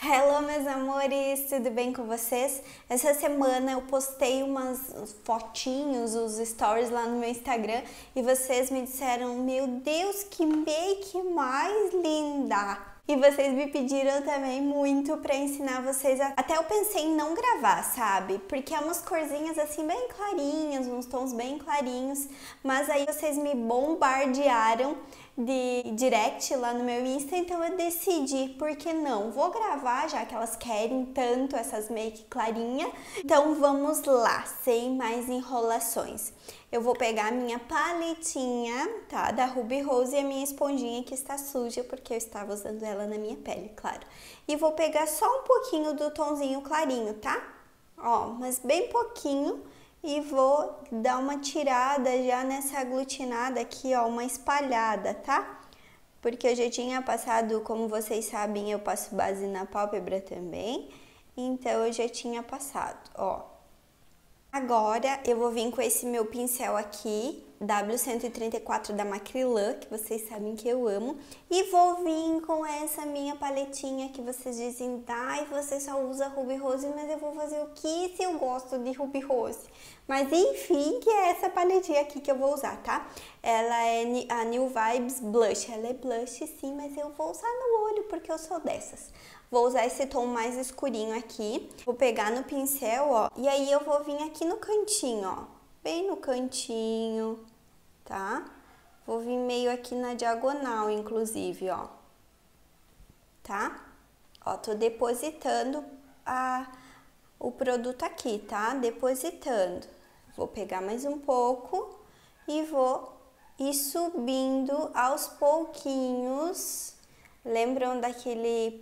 Hello, meus amores, tudo bem com vocês? Essa semana eu postei umas fotinhos, os stories lá no meu Instagram e vocês me disseram, meu Deus, que make mais linda! E vocês me pediram também muito pra ensinar vocês Até eu pensei em não gravar, sabe? Porque é umas corzinhas assim bem clarinhas, uns tons bem clarinhos. Mas aí vocês me bombardearam de direct lá no meu Insta, então eu decidi, por que não? Vou gravar, já que elas querem tanto essas make clarinha. Então vamos lá, sem mais enrolações. Eu vou pegar a minha paletinha, tá? Da Ruby Rose e a minha esponjinha que está suja, porque eu estava usando ela na minha pele, claro. E vou pegar só um pouquinho do tonzinho clarinho, tá? Ó, mas bem pouquinho. E vou dar uma tirada já nessa aglutinada aqui, ó, uma espalhada, tá? Porque eu já tinha passado, como vocês sabem, eu passo base na pálpebra também. Então eu já tinha passado, ó. Agora eu vou vir com esse meu pincel aqui, W134 da Macrylan, que vocês sabem que eu amo. E vou vir com essa minha paletinha que vocês dizem, ai, você só usa Ruby Rose, mas eu vou fazer o que se eu gosto de Ruby Rose? Mas enfim, que é essa paletinha aqui que eu vou usar, tá? Ela é a New Vibes Blush. Ela é blush sim, mas eu vou usar no olho porque eu sou dessas. Vou usar esse tom mais escurinho aqui. Vou pegar no pincel, ó. E aí eu vou vir aqui no cantinho, ó. Bem no cantinho, tá? Vou vir meio aqui na diagonal, inclusive, ó. Tá? Ó, tô depositando o produto aqui, tá? Depositando. Vou pegar mais um pouco e vou ir subindo aos pouquinhos. Lembram daquele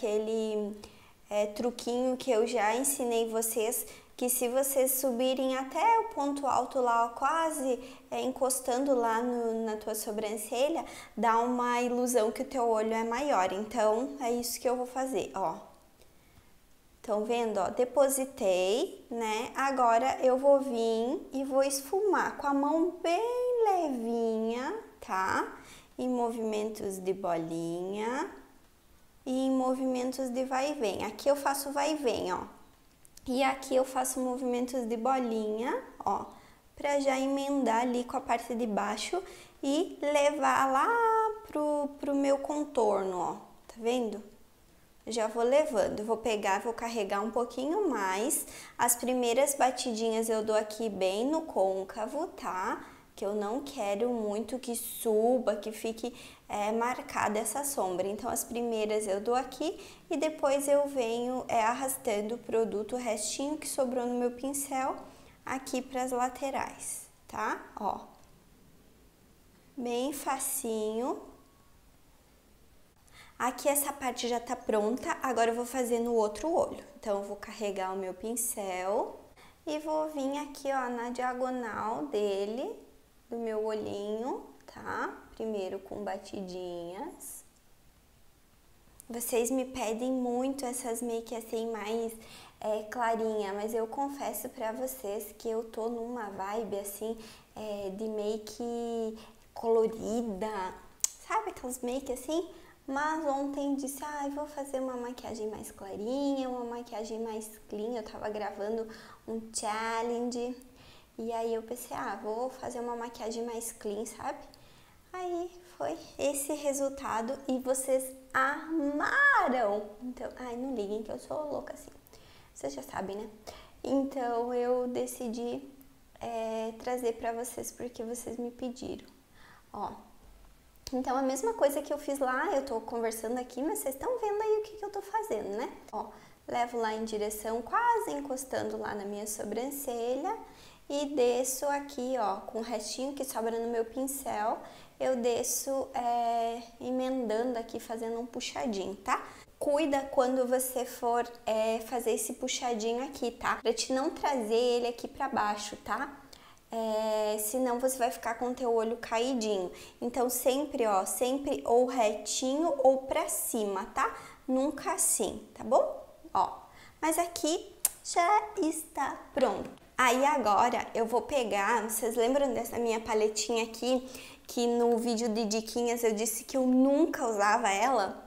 truquinho que eu já ensinei vocês, que se vocês subirem até o ponto alto lá, ó, quase encostando lá na tua sobrancelha, dá uma ilusão que o teu olho é maior. Então, é isso que eu vou fazer, ó. Estão vendo, ó? Depositei, né? Agora eu vou vir e vou esfumar com a mão bem levinha, tá? Em movimentos de bolinha e em movimentos de vai e vem. Aqui eu faço vai e vem, ó. E aqui eu faço movimentos de bolinha, ó, pra já emendar ali com a parte de baixo e levar lá pro meu contorno, ó. Tá vendo? Já vou levando, vou pegar, vou carregar um pouquinho mais. As primeiras batidinhas eu dou aqui bem no côncavo, tá? Que eu não quero muito que suba, que fique marcada essa sombra. Então, as primeiras eu dou aqui e depois eu venho arrastando o produto, o restinho que sobrou no meu pincel, aqui para as laterais, tá? Ó, bem facinho. Aqui essa parte já tá pronta, agora eu vou fazer no outro olho. Então, eu vou carregar o meu pincel e vou vir aqui, ó, na diagonal dele, do meu olhinho, tá? Primeiro com batidinhas. Vocês me pedem muito essas make assim mais clarinha, mas eu confesso pra vocês que eu tô numa vibe assim de make colorida, sabe aquelas make assim? Mas ontem disse, vou fazer uma maquiagem mais clarinha, uma maquiagem mais clean. Eu tava gravando um challenge e aí eu pensei, vou fazer uma maquiagem mais clean, sabe? Aí foi esse resultado e vocês amaram! Então, não liguem que eu sou louca assim, vocês já sabem, né? Então eu decidi trazer pra vocês porque vocês me pediram, ó. Então, a mesma coisa que eu fiz lá, eu tô conversando aqui, mas vocês estão vendo aí o que eu tô fazendo, né? Ó, levo lá em direção, quase encostando lá na minha sobrancelha e desço aqui, ó, com o restinho que sobra no meu pincel, eu desço emendando aqui, fazendo um puxadinho, tá? Cuida quando você for fazer esse puxadinho aqui, tá? Pra te não trazer ele aqui pra baixo, tá? Senão você vai ficar com o teu olho caidinho. Então, sempre, ó, sempre ou retinho ou pra cima, tá? Nunca assim, tá bom? Ó, mas aqui já está pronto. Aí agora eu vou pegar, vocês lembram dessa minha paletinha aqui, que no vídeo de diquinhas eu disse que eu nunca usava ela?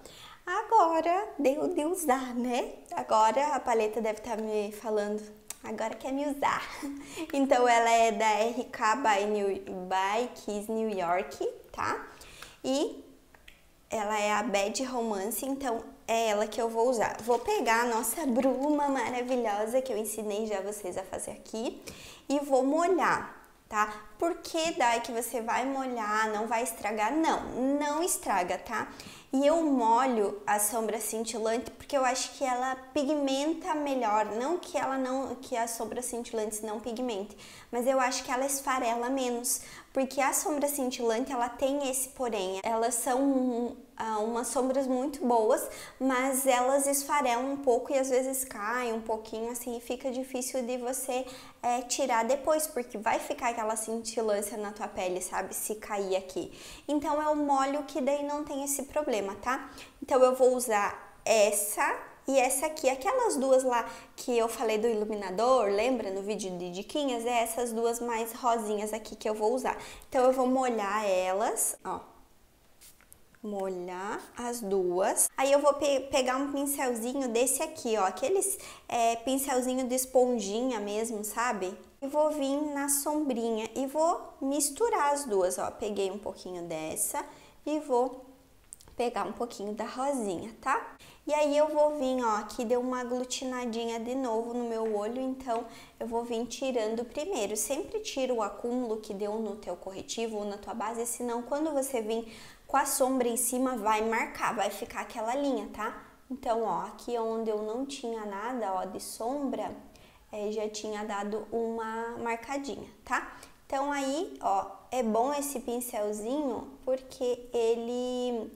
Agora deu de usar, né? Agora a paleta deve estar me falando, agora quer me usar. Então ela é da RK by Kiss New York, tá? E ela é a Bad Romance, então é ela que eu vou usar. Vou pegar a nossa bruma maravilhosa que eu ensinei já vocês a fazer aqui e vou molhar, tá? Por que daí que você vai molhar, não vai estragar? Não estraga, tá? E eu molho a sombra cintilante porque eu acho que ela pigmenta melhor, não que as sombras cintilantes não pigmentem, mas eu acho que ela esfarela menos, porque a sombra cintilante ela tem esse porém, elas são umas sombras muito boas, mas elas esfarelam um pouco e às vezes caem um pouquinho assim e fica difícil de você tirar depois, porque vai ficar aquela cintilância na tua pele, sabe, se cair aqui. Então eu molho que daí não tem esse problema, tá? Então eu vou usar essa e essa aqui, aquelas duas lá que eu falei do iluminador, lembra no vídeo de diquinhas? É essas duas mais rosinhas aqui que eu vou usar. Então eu vou molhar elas, ó. Molhar as duas. Aí eu vou pegar um pincelzinho desse aqui, ó, aqueles pincelzinho de esponjinha mesmo, sabe? E vou vir na sombrinha e vou misturar as duas, ó. Peguei um pouquinho dessa e vou pegar um pouquinho da rosinha, tá? E aí eu vou vir, ó, aqui deu uma aglutinadinha de novo no meu olho, então eu vou vir tirando primeiro. Sempre tira o acúmulo que deu no teu corretivo ou na tua base, senão quando você vir com a sombra em cima vai marcar, vai ficar aquela linha, tá? Então, ó, aqui onde eu não tinha nada, ó, de sombra, já tinha dado uma marcadinha, tá? Então aí, ó, é bom esse pincelzinho porque ele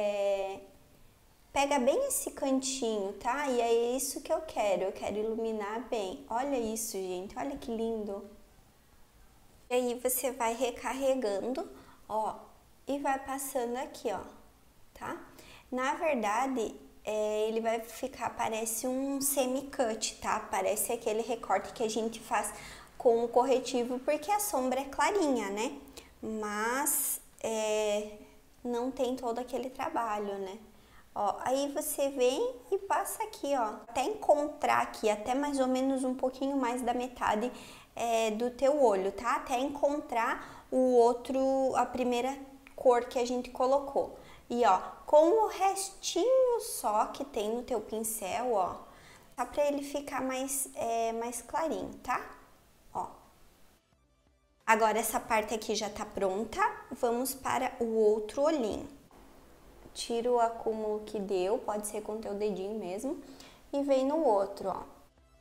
pega bem esse cantinho, tá? E é isso que eu quero iluminar bem. Olha isso, gente, olha que lindo. E aí você vai recarregando, ó, e vai passando aqui, ó, tá? Na verdade, ele vai ficar, parece um semi-cut, tá? Parece aquele recorte que a gente faz com o corretivo, porque a sombra é clarinha, né? Mas não tem todo aquele trabalho, né? Ó, aí você vem e passa aqui, ó, até encontrar aqui, até mais ou menos um pouquinho mais da metade do teu olho, tá? Até encontrar a primeira cor que a gente colocou. E ó, com o restinho só que tem no teu pincel, ó, só pra ele ficar mais clarinho, tá? Ó. Agora essa parte aqui já tá pronta, vamos para o outro olhinho. Tira o acúmulo que deu, pode ser com o teu dedinho mesmo, e vem no outro, ó.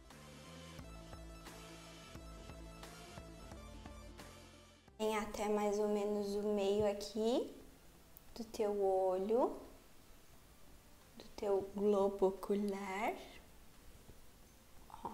Vem até mais ou menos o meio aqui do teu olho, do teu globo ocular. Ó.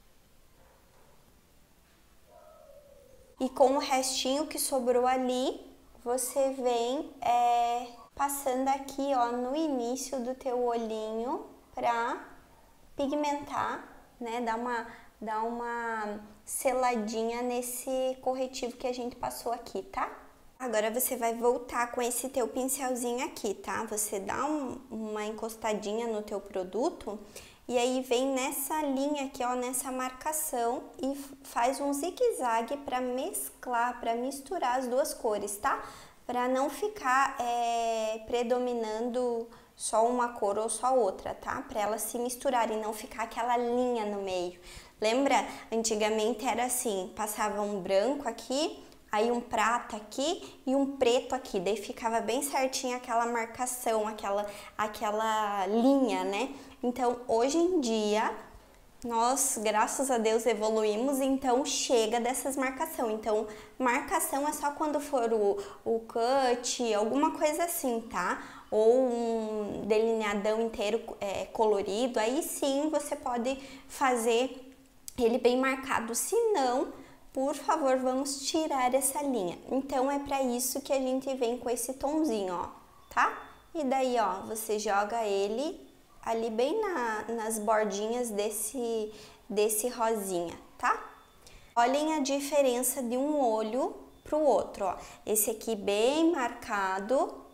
E com o restinho que sobrou ali, você vem passando aqui, ó, no início do teu olhinho pra pigmentar, né? Dar uma seladinha nesse corretivo que a gente passou aqui, tá? Agora você vai voltar com esse teu pincelzinho aqui, tá? Você dá uma encostadinha no teu produto e aí vem nessa linha aqui, ó, nessa marcação e faz um zigue-zague pra mesclar, pra misturar as duas cores, tá? Pra não ficar predominando só uma cor ou só outra, tá? Pra elas se misturarem, não ficar aquela linha no meio. Lembra? Antigamente era assim, passava um branco aqui, aí um prata aqui e um preto aqui, daí ficava bem certinho aquela marcação, aquela linha, né? Então, hoje em dia, nós, graças a Deus, evoluímos, então chega dessas marcação. Então, marcação é só quando for o cut, alguma coisa assim, tá? Ou um delineadão inteiro colorido, aí sim você pode fazer ele bem marcado, se não, por favor, vamos tirar essa linha. Então, é pra isso que a gente vem com esse tomzinho, ó, tá? E daí, ó, você joga ele ali bem nas bordinhas desse rosinha, tá? Olhem a diferença de um olho pro outro, ó. Esse aqui bem marcado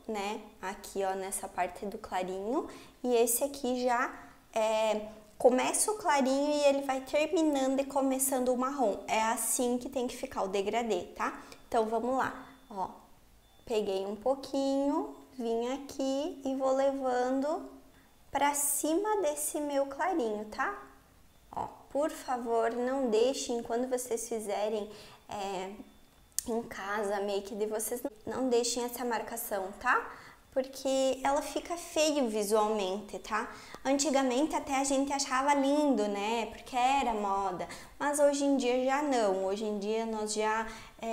né, aqui, ó, nessa parte do clarinho, e esse aqui já começa o clarinho e ele vai terminando e começando o marrom. É assim que tem que ficar o degradê, tá? Então, vamos lá, ó. Peguei um pouquinho, vim aqui e vou levando pra cima desse meu clarinho, tá? Ó, por favor, não deixem, quando vocês fizerem em casa, a make de vocês, não deixem essa marcação, tá? Porque ela fica feio visualmente, tá? Antigamente até a gente achava lindo, né? Porque era moda, mas hoje em dia já não. Hoje em dia nós já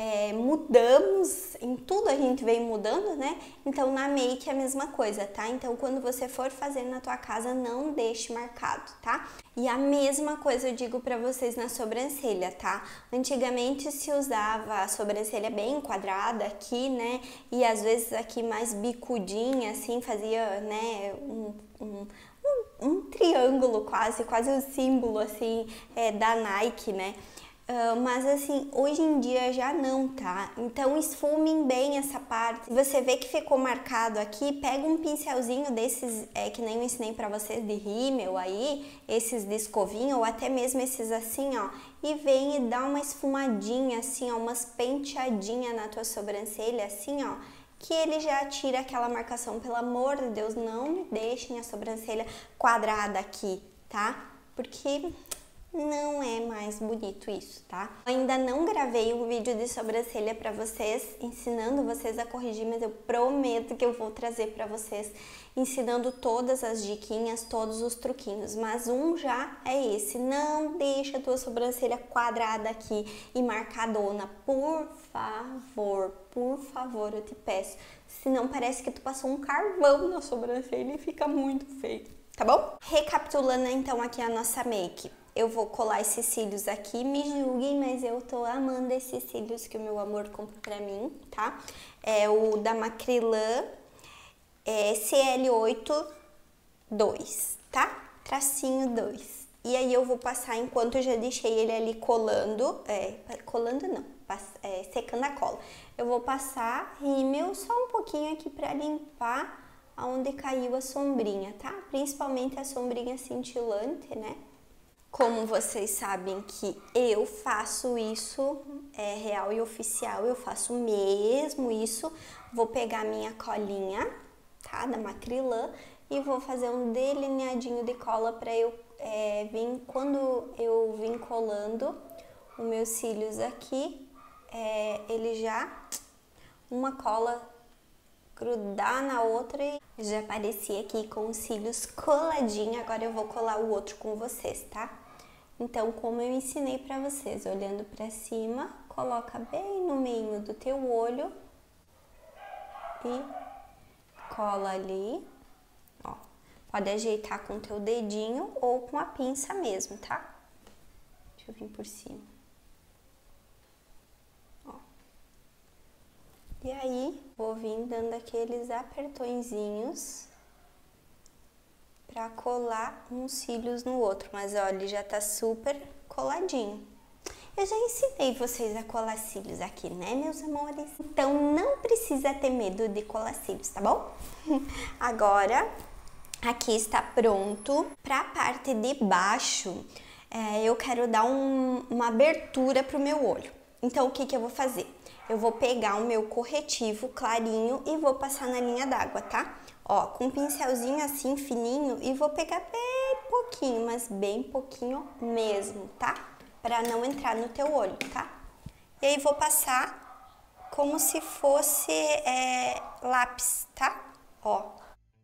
mudamos, em tudo a gente vem mudando, né? Então na make é a mesma coisa, tá? Então quando você for fazer na tua casa, não deixe marcado, tá? E a mesma coisa eu digo pra vocês na sobrancelha, tá? Antigamente se usava a sobrancelha bem quadrada aqui, né? E às vezes aqui mais bicudinha, assim, fazia, né, um triângulo quase um símbolo, assim, da Nike, né? Mas assim, hoje em dia já não, tá? Então esfumem bem essa parte. Você vê que ficou marcado aqui, pega um pincelzinho desses, que nem eu ensinei pra vocês de rímel aí, esses de escovinha, ou até mesmo esses assim, ó, e vem e dá uma esfumadinha assim, ó, umas penteadinhas na tua sobrancelha, assim, ó, que ele já tira aquela marcação. Pelo amor de Deus, não me deixem a sobrancelha quadrada aqui, tá? Porque não é mais bonito isso, tá? Eu ainda não gravei um vídeo de sobrancelha pra vocês, ensinando vocês a corrigir, mas eu prometo que eu vou trazer pra vocês, ensinando todas as diquinhas, todos os truquinhos. Mas um já é esse, não deixa a tua sobrancelha quadrada aqui e marcadona, por favor, eu te peço. Senão parece que tu passou um carvão na sobrancelha e fica muito feio, tá bom? Recapitulando então aqui a nossa make. Eu vou colar esses cílios aqui, me julguem, mas eu tô amando esses cílios que o meu amor comprou pra mim, tá? É o da Macrylan CL8 2, tá? Tracinho 2. E aí eu vou passar, enquanto eu já deixei ele ali colando, colando não, secando a cola. Eu vou passar rímel só um pouquinho aqui pra limpar aonde caiu a sombrinha, tá? Principalmente a sombrinha cintilante, né? Como vocês sabem que eu faço isso, é real e oficial, eu faço mesmo isso. Vou pegar minha colinha, tá, da Macrylan, e vou fazer um delineadinho de cola pra eu vir, quando eu vim colando os meus cílios aqui, ele já, uma cola grudar na outra e já apareci aqui com os cílios coladinho. Agora eu vou colar o outro com vocês, tá? Então, como eu ensinei pra vocês, olhando pra cima, coloca bem no meio do teu olho e cola ali, ó. Pode ajeitar com o teu dedinho ou com a pinça mesmo, tá? Deixa eu vir por cima. E aí, vou vir dando aqueles apertõezinhos pra colar uns cílios no outro. Mas olha, ele já tá super coladinho. Eu já ensinei vocês a colar cílios aqui, né, meus amores? Então, não precisa ter medo de colar cílios, tá bom? Agora, aqui está pronto. Pra parte de baixo, eu quero dar uma abertura pro meu olho. Então, o que eu vou fazer? Eu vou pegar o meu corretivo clarinho e vou passar na linha d'água, tá? Ó, com um pincelzinho assim fininho, e vou pegar bem pouquinho, mas bem pouquinho mesmo, tá? Pra não entrar no teu olho, tá? E aí vou passar como se fosse lápis, tá? Ó.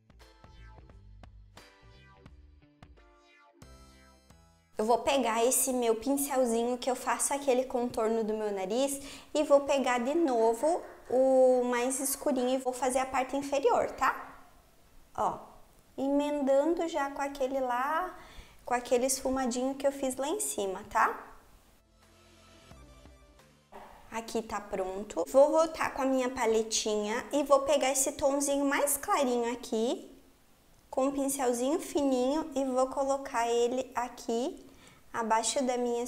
Eu vou pegar esse meu pincelzinho que eu faço aquele contorno do meu nariz e vou pegar de novo o mais escurinho e vou fazer a parte inferior, tá? Ó, emendando já com aquele lá, com aquele esfumadinho que eu fiz lá em cima, tá? Aqui tá pronto. Vou voltar com a minha paletinha e vou pegar esse tomzinho mais clarinho aqui, com um pincelzinho fininho, e vou colocar ele aqui abaixo da minha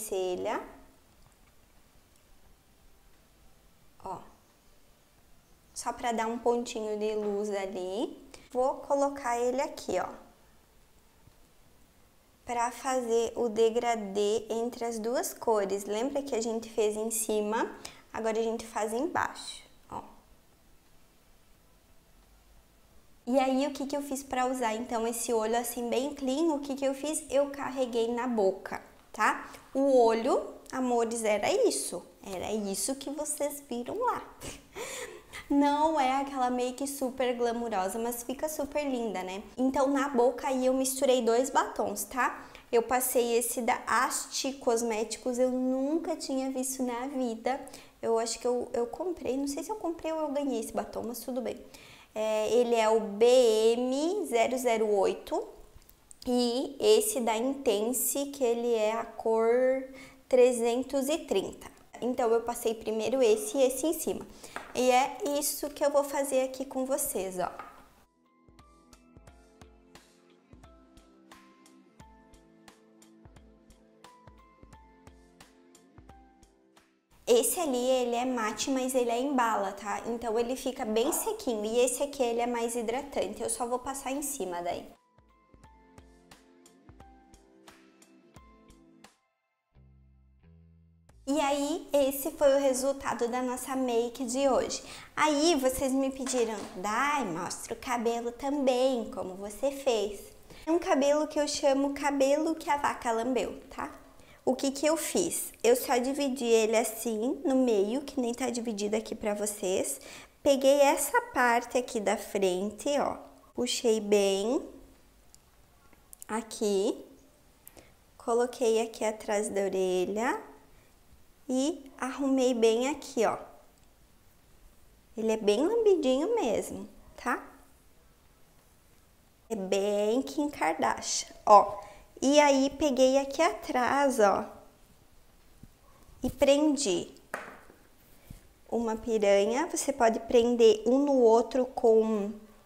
sobrancelha, ó. só pra dar um pontinho de luz ali. Vou colocar ele aqui, ó, pra fazer o degradê entre as duas cores. Lembra que a gente fez em cima? Agora a gente faz embaixo, ó. E aí, o que que eu fiz pra usar, então, esse olho assim bem clean? O que que eu fiz? Eu carreguei na boca, tá? O olho, amores, era isso que vocês viram lá. Não é aquela make super glamurosa, mas fica super linda, né? Então, na boca aí eu misturei 2 batons, tá? Eu passei esse da Asti Cosméticos, eu nunca tinha visto na vida. Eu acho que eu comprei, não sei se eu comprei ou eu ganhei esse batom, mas tudo bem. Ele é o BM008 e esse da Intense, que ele é a cor 330. Então, eu passei primeiro esse e esse em cima. E é isso que eu vou fazer aqui com vocês, ó. Esse ali, ele é mate, mas ele é em bala, tá? Então, ele fica bem sequinho. E esse aqui, ele é mais hidratante. Eu só vou passar em cima daí. E aí, esse foi o resultado da nossa make de hoje. Aí, vocês me pediram, Dai, mostra o cabelo também, como você fez. É um cabelo que eu chamo cabelo que a vaca lambeu, tá? O que que eu fiz? Eu só dividi ele assim, no meio, que nem tá dividido aqui pra vocês. Peguei essa parte aqui da frente, ó, puxei bem aqui, coloquei aqui atrás da orelha e arrumei bem aqui, ó. Ele é bem lambidinho mesmo, tá? É bem Kim Kardashian, ó. E aí, peguei aqui atrás, ó, e prendi uma piranha. Você pode prender um no outro com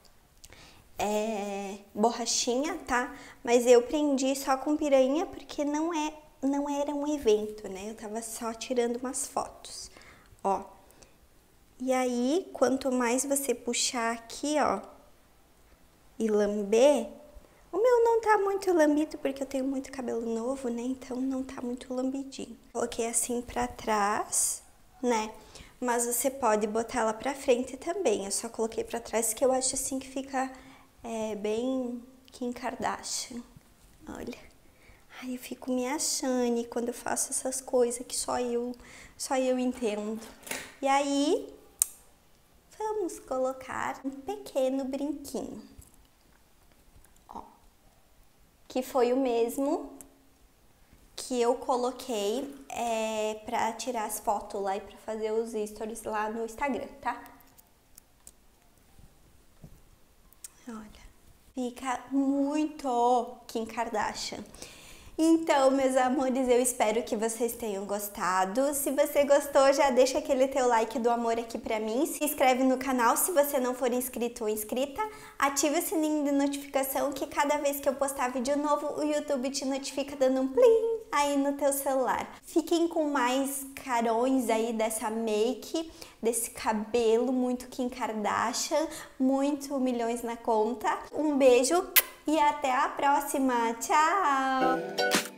borrachinha, tá? Mas eu prendi só com piranha porque não era um evento, né? Eu tava só tirando umas fotos, ó. E aí, quanto mais você puxar aqui, ó, e lamber, o meu não tá muito lambido porque eu tenho muito cabelo novo, né? Então não tá muito lambidinho. Coloquei assim pra trás, né? Mas você pode botar ela pra frente também. Eu só coloquei pra trás que eu acho assim que fica bem Kim Kardashian. Olha. Ai, eu fico me achando quando eu faço essas coisas que só eu entendo. E aí, vamos colocar um pequeno brinquinho. Ó, que foi o mesmo que eu coloquei pra tirar as fotos lá e pra fazer os stories lá no Instagram, tá? Olha, fica muito Kim Kardashian. Então, meus amores, eu espero que vocês tenham gostado. Se você gostou, já deixa aquele teu like do amor aqui pra mim. Se inscreve no canal se você não for inscrito ou inscrita. Ative o sininho de notificação que cada vez que eu postar vídeo novo, o YouTube te notifica dando um plim aí no teu celular. Fiquem com mais carões aí dessa make, desse cabelo muito Kim Kardashian, muito milhões na conta. Um beijo e até a próxima. Tchau!